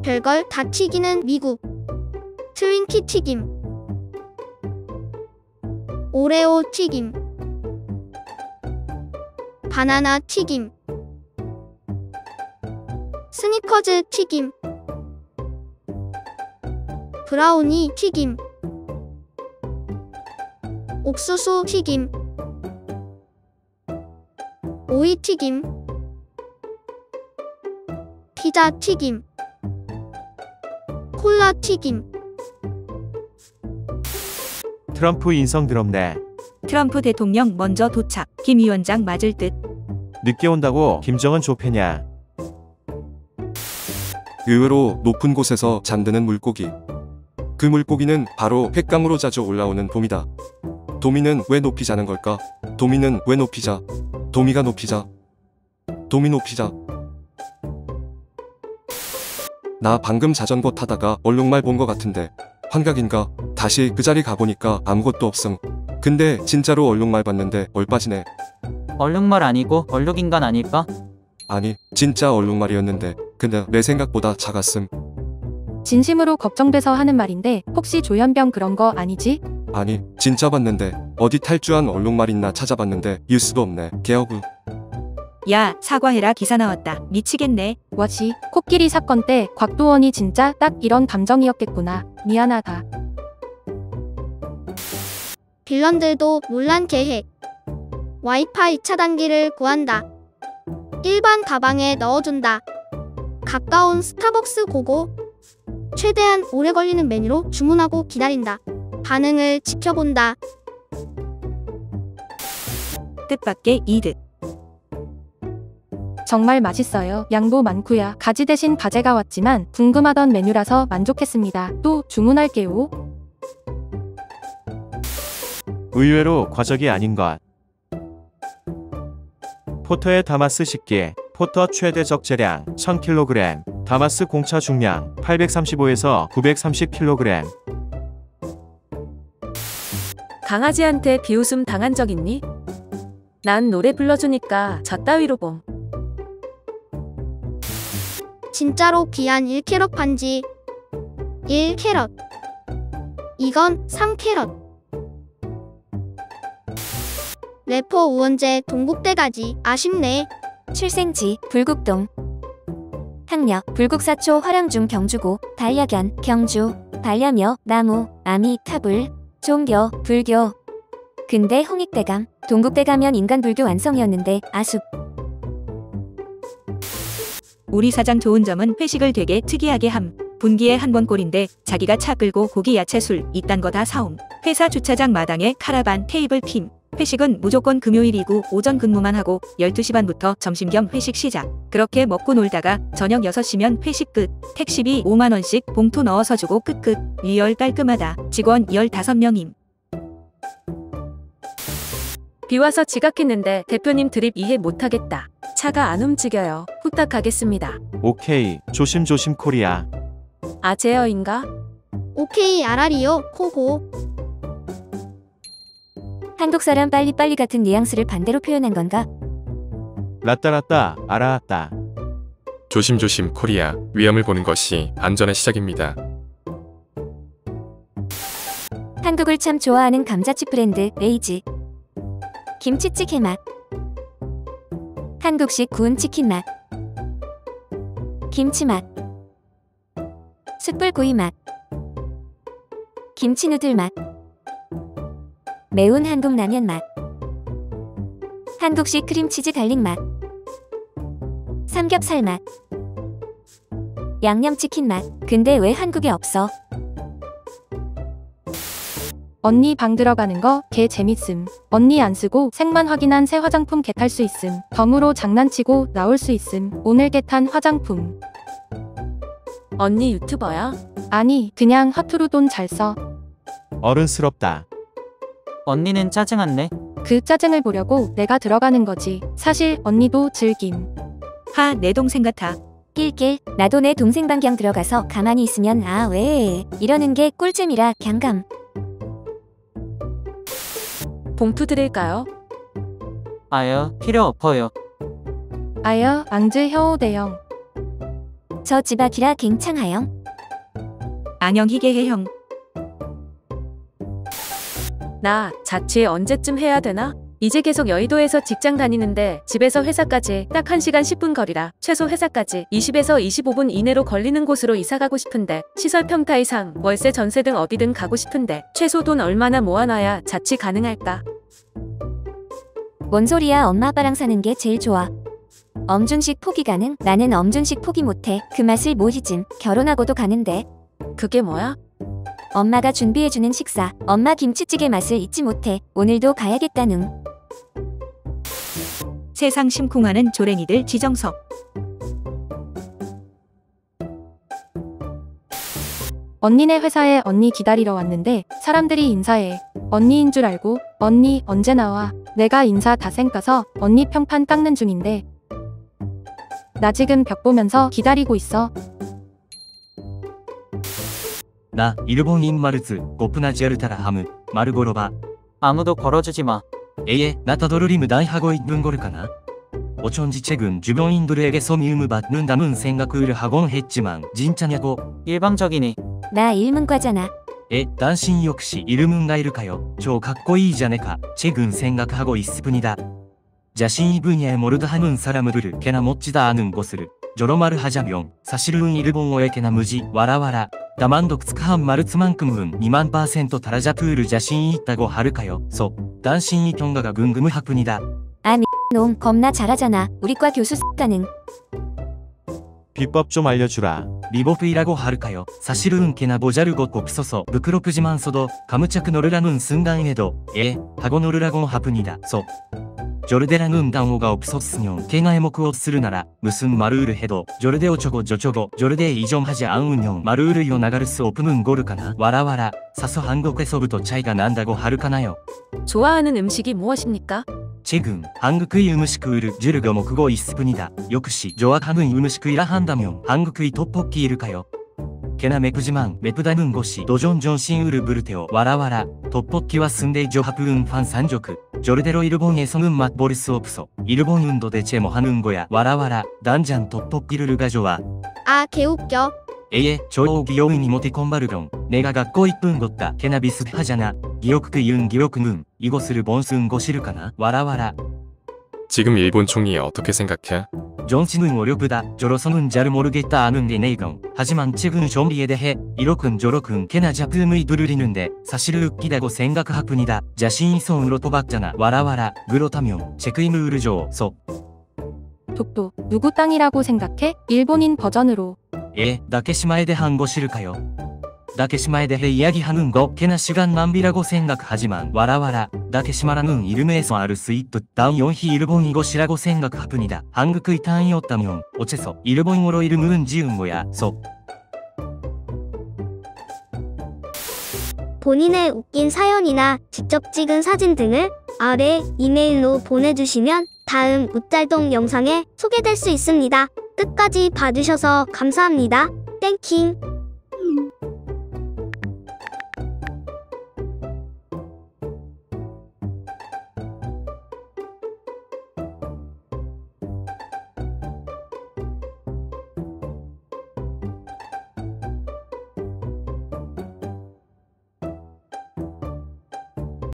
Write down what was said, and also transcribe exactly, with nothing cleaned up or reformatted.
별걸 다 튀기는 미국. 트윈키 튀김, 오레오 튀김, 바나나 튀김, 스니커즈 튀김, 브라우니 튀김, 옥수수 튀김, 오이 튀김, 피자 튀김, 콜라 튀김. 트럼프 인성 더럽네. 트럼프 대통령 먼저 도착. 김 위원장 맞을 듯. 늦게 온다고 김정은 좁혀냐. 의외로 높은 곳에서 잠드는 물고기. 그 물고기는 바로 횟감으로 자주 올라오는 도미다. 도미는 왜 높이 자는 걸까? 도미는 왜 높이 자? 도미가 높이 자. 도미 높이 자. 나 방금 자전거 타다가 얼룩말 본 거 같은데 환각인가? 다시 그 자리 가보니까 아무것도 없음. 근데 진짜로 얼룩말 봤는데 얼빠지네. 얼룩말 아니고 얼룩인간 아닐까? 아니 진짜 얼룩말이었는데 근데 내 생각보다 작았음. 진심으로 걱정돼서 하는 말인데 혹시 조현병 그런 거 아니지? 아니 진짜 봤는데 어디 탈주한 얼룩말 있나 찾아봤는데 뉴스도 없네. 개어구. 야, 사과해라. 기사 나왔다. 미치겠네. 와시, 코끼리 사건 때 곽도원이 진짜 딱 이런 감정이었겠구나. 미안하다. 빌런들도 논란 계획. 와이파이 차단기를 구한다. 일반 가방에 넣어둔다. 가까운 스타벅스 고고. 최대한 오래 걸리는 메뉴로 주문하고 기다린다. 반응을 지켜본다. 뜻밖의 이득. 정말 맛있어요. 양도 많고요. 가지 대신 바제가 왔지만 궁금하던 메뉴라서 만족했습니다. 또 주문할게요. 의외로 과적이 아닌 것. 포터의 다마스 식기. 포터 최대 적재량 천 킬로그램. 다마스 공차 중량 팔백삼십오에서 구백삼십 킬로그램. 강아지한테 비웃음 당한 적 있니? 난 노래 불러주니까 저 따위로 봄. 진짜로 귀한 일 캐럿 반지. 일 캐럿. 이건 삼 캐럿. 래퍼 우원재 동국대가지. 아쉽네. 출생지 불국동. 학력 불국사초 화랑중 경주고. 반려견 경주. 반려묘 나무. 아미 카불. 종교 불교. 근데 홍익대감. 동국대 가면 인간 불교 완성이었는데 아쉽. 우리 사장 좋은 점은 회식을 되게 특이하게 함. 분기에 한 번 꼴인데 자기가 차 끌고 고기 야채 술 이딴 거 다 사옴. 회사 주차장 마당에 카라반 테이블 팀. 회식은 무조건 금요일이고 오전 근무만 하고 열두 시 반부터 점심 겸 회식 시작. 그렇게 먹고 놀다가 저녁 여섯 시면 회식 끝. 택시비 오만 원씩 봉투 넣어서 주고 끝끝. 리얼 깔끔하다. 직원 열다섯 명임. 비와서 지각했는데 대표님 드립 이해 못하겠다. 차가 안 움직여요. 후딱 가겠습니다. 오케이. 조심조심 코리아. 아제어인가? 오케이 알아리요. 코고. 한국 사람 빨리빨리 같은 뉘앙스를 반대로 표현한 건가? 라따라따 알아았다. 조심조심 코리아. 위험을 보는 것이 안전의 시작입니다. 한국을 참 좋아하는 감자칩 브랜드 레이즈. 김치찌개 맛. 한국식 구운 치킨 맛. 김치 맛. 숯불구이 맛. 김치 누들 맛. 매운 한국 라면 맛. 한국식 크림치즈 갈릭 맛. 삼겹살 맛. 양념치킨 맛. 근데 왜 한국에 없어? 언니 방 들어가는 거 개 재밌음. 언니 안 쓰고 색만 확인한 새 화장품 개 탈 수 있음. 덤으로 장난치고 나올 수 있음. 오늘 개 탄 화장품. 언니 유튜버야? 아니 그냥 허투루 돈 잘 써. 어른스럽다. 언니는 짜증 않네. 그 짜증을 보려고 내가 들어가는 거지. 사실 언니도 즐김. 하, 내 동생 같아. 낄낄. 나도 내 동생 방 경 들어가서 가만히 있으면 아 왜 이러는 게 꿀잼이라 갱감. 봉투 드릴까요? 아유 필요 없어요. 아여 앙즈 혀오 대영. 저 지박이라 갱창하영. 안녕 희게해형. 나 자취 언제쯤 해야 되나? 이제 계속 여의도에서 직장 다니는데 집에서 회사까지 딱 한 시간 십 분 거리라 최소 회사까지 이십에서 이십오 분 이내로 걸리는 곳으로 이사 가고 싶은데 시설 평타 이상 월세 전세 등 어디든 가고 싶은데 최소 돈 얼마나 모아놔야 자취 가능할까? 뭔 소리야. 엄마 아빠랑 사는 게 제일 좋아. 엄준식 포기 가능? 나는 엄준식 포기 못해. 그 맛을 모르짐. 결혼하고도 가는데. 그게 뭐야? 엄마가 준비해주는 식사. 엄마 김치찌개 맛을 잊지 못해. 오늘도 가야겠다능. 세상 심쿵하는 조랭이들 지정석. 언니네 회사에 언니 기다리러 왔는데 사람들이 인사해. 언니인 줄 알고 언니 언제 나와? 내가 인사 다 쌩까서 언니 평판 깎는 중인데 나 지금 벽 보면서 기다리고 있어. 나 일본인 마르ツ고프나지아르타라ハムマルゴロバ 아무도 걸어주지 마. 에예 나타도르리무 다이하고 있는걸 가나? 오촌지 최근 주변인들에게 소미음을 받는 담은 생각을 하곤 했지만 진짜냐고. 일방적이니. 나 일문과잖아. 에 당신 역시 이름은 나일까요? 저 가꼬이잖아까. 최근 생각하고 있습니다. 자신이 분야에 모르다 하는 사람들을 꽤나 멋지다 하는 것을 조로말을 하자면 사실은 일본어에 꽤나 무지 와라와라 다만독특한 마르츠만큼은 이만 퍼센트 달아잡을 자신이 있다고 할까요? 소 당신이 평가가 궁금하군이다. 아 놈 겁나 잘하잖아. 우리과 교수 가능. 비법 좀 알려주라. 리버프이라고 할까요? 사실은 꽤나 모자르고 없어서 부끄럽지만서도 가무짝 노르라는 순간에도 예 하고 노르라고 하분이다. 소 저르데라는 단어가 없었으면 꽤나 해먹고するなら 무슨 말을 해도 저르데 어쩌고 저쩌고 저르데 이점하지 않으면 말을 이어나갈 수 없는 거르까나. 와라와라 사서 한국에서부터 차이가 난다고 할까나요? 좋아하는 음식이 무엇입니까? 지금 한국의 음식을 즐겨 먹고 있습니다. 역시 좋아하는 음식이라 한다면 한국의 떡볶이일까요? 꽤나 맵지만 맵다는 것이 도전 정신을 부르테요. 와라와라 떡볶이와 순대 조합은 환상적. 저르대로 일본에서는 맛볼 수 없어. 일본은 도대체 뭐 하는 거야. 와라와라 단장 떡볶이를 가져와. 아 개웃겨. 에예 저 귀여운 이모티콘 바르경 내가 갖고 있던 것과 꽤나 비슷하잖아. 기억 그 이은 기억은 이것을 본쓴 것일까나. 와라와라 지금 일본 총리 어떻게 생각해? 정치는 어렵다. 저로서는 잘 모르겠다 하는데 내건 하지만 최근 정리에 대해 이렇군 저렇군 꽤나 작품을 두드리는데 사실 웃기다고 생각하뿐이다. 자신이 손으로 뽑았잖아. 와라와라 그렇다면 책임을 줘. 소 독도 누구 땅이라고 생각해? 일본인 버전으로. 예, 다케시마에 대한 것일까요? 다케시마에 대해 이야기하는 거 꽤나 시간 낭비라고 생각하지만 와라와라 다케시마라는 이름에서 알 수 있듯 당연히 일본인 것이라고 생각하뿐이다. 한국의 땅이었다면 어째서 일본어로 이름을 지은 거야. 소 본인의 웃긴 사연이나 직접 찍은 사진 등을 아래 이메일로 보내주시면 다음 웃잘동 영상에 소개될 수 있습니다. 끝까지 봐주셔서 감사합니다. 땡킹.